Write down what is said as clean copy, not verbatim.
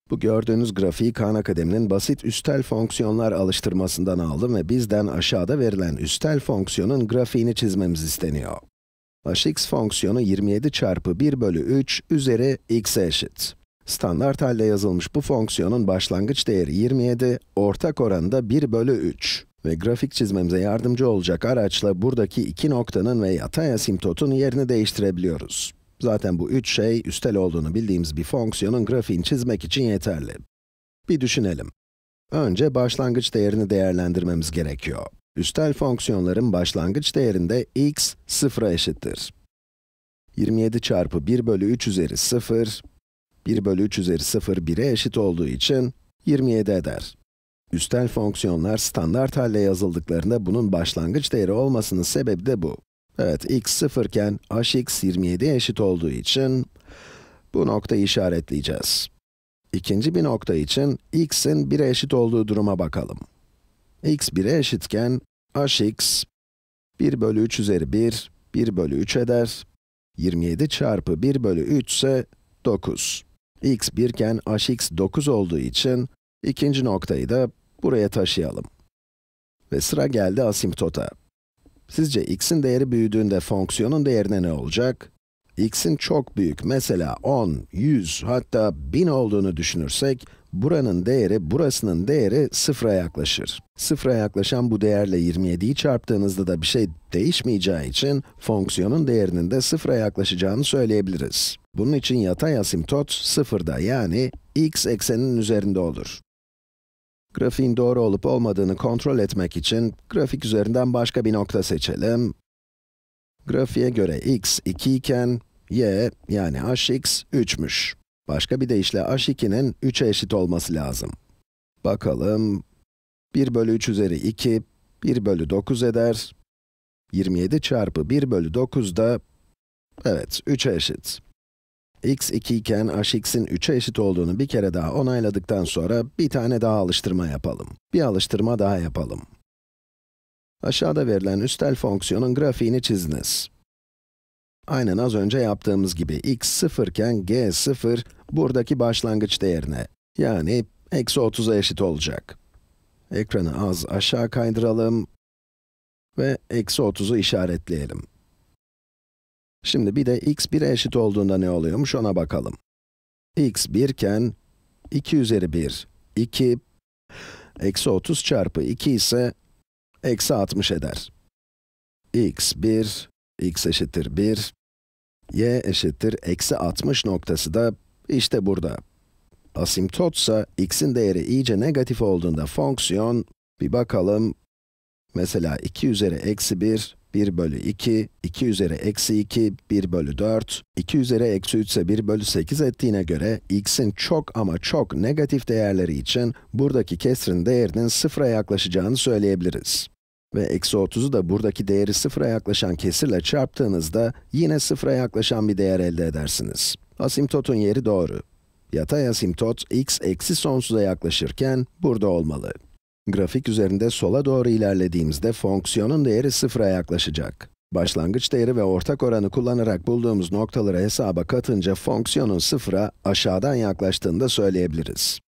Bu gördüğünüz grafiği Khan Akademi'nin basit üstel fonksiyonlar alıştırmasından aldım ve bizden aşağıda verilen üstel fonksiyonun grafiğini çizmemiz isteniyor. Hx fonksiyonu 27 çarpı 1 bölü 3 üzeri x'e eşit. Standart halde yazılmış bu fonksiyonun başlangıç değeri 27, ortak oranı da 1 bölü 3. Ve grafik çizmemize yardımcı olacak araçla buradaki iki noktanın ve yatay asimptotun yerini değiştirebiliyoruz. Zaten bu üç şey, üstel olduğunu bildiğimiz bir fonksiyonun grafiğini çizmek için yeterli. Bir düşünelim. Önce başlangıç değerini değerlendirmemiz gerekiyor. Üstel fonksiyonların başlangıç değerinde x, 0'a eşittir. 27 çarpı 1 bölü 3 üzeri 0, 1 bölü 3 üzeri 0, 1'e eşit olduğu için 27 eder. Üstel fonksiyonlar standart halde yazıldıklarında bunun başlangıç değeri olmasının sebebi de bu. Evet, x 0 iken hx 27'ye eşit olduğu için bu noktayı işaretleyeceğiz. İkinci bir nokta için x'in 1'e eşit olduğu duruma bakalım. x 1'e eşitken hx 1 bölü 3 üzeri 1, 1 bölü 3 eder. 27 çarpı 1 bölü 3 ise 9. x 1 iken hx 9 olduğu için ikinci noktayı da buraya taşıyalım. Ve sıra geldi asimptota. Sizce x'in değeri büyüdüğünde fonksiyonun değerine ne olacak? X'in çok büyük, mesela 10, 100, hatta 1000 olduğunu düşünürsek, buranın değeri, burasının değeri 0'a yaklaşır. 0'a yaklaşan bu değerle 27'yi çarptığınızda da bir şey değişmeyeceği için, fonksiyonun değerinin de 0'a yaklaşacağını söyleyebiliriz. Bunun için yatay asimptot 0'da, yani x ekseninin üzerinde olur. Grafiğin doğru olup olmadığını kontrol etmek için, grafik üzerinden başka bir nokta seçelim. Grafiğe göre x 2 iken, y, yani hx 3'müş. Başka bir deyişle h2'nin 3'e eşit olması lazım. Bakalım, 1 bölü 3 üzeri 2, 1 bölü 9 eder. 27 çarpı 1 bölü 9 da, evet, 3'e eşit. x 2 iken hx'in 3'e eşit olduğunu bir kere daha onayladıktan sonra bir tane daha alıştırma yapalım. Bir alıştırma daha yapalım. Aşağıda verilen üstel fonksiyonun grafiğini çiziniz. Aynen az önce yaptığımız gibi x 0 iken g 0, buradaki başlangıç değerine, yani eksi 30'a eşit olacak. Ekranı az aşağı kaydıralım ve eksi 30'u işaretleyelim. Şimdi bir de x 1'e eşit olduğunda ne oluyormuş ona bakalım. x 1 iken 2 üzeri 1, 2, eksi 30 çarpı 2 ise eksi 60 eder. x 1, x eşittir 1, y eşittir eksi 60 noktası da işte burada. Asimptotsa x'in değeri iyice negatif olduğunda fonksiyon, bir bakalım, mesela 2 üzeri eksi 1, 1 bölü 2, 2 üzeri eksi 2, 1 bölü 4, 2 üzeri eksi 3 ise 1 bölü 8 ettiğine göre, x'in çok ama çok negatif değerleri için buradaki kesrin değerinin 0'a yaklaşacağını söyleyebiliriz. Ve eksi 30'u da buradaki değeri 0'a yaklaşan kesirle çarptığınızda yine 0'a yaklaşan bir değer elde edersiniz. Asimptotun yeri doğru. Yatay asimptot x eksi sonsuza yaklaşırken burada olmalı. Grafik üzerinde sola doğru ilerlediğimizde fonksiyonun değeri 0'a yaklaşacak. Başlangıç değeri ve ortak oranı kullanarak bulduğumuz noktaları hesaba katınca fonksiyonun 0'a aşağıdan yaklaştığını da söyleyebiliriz.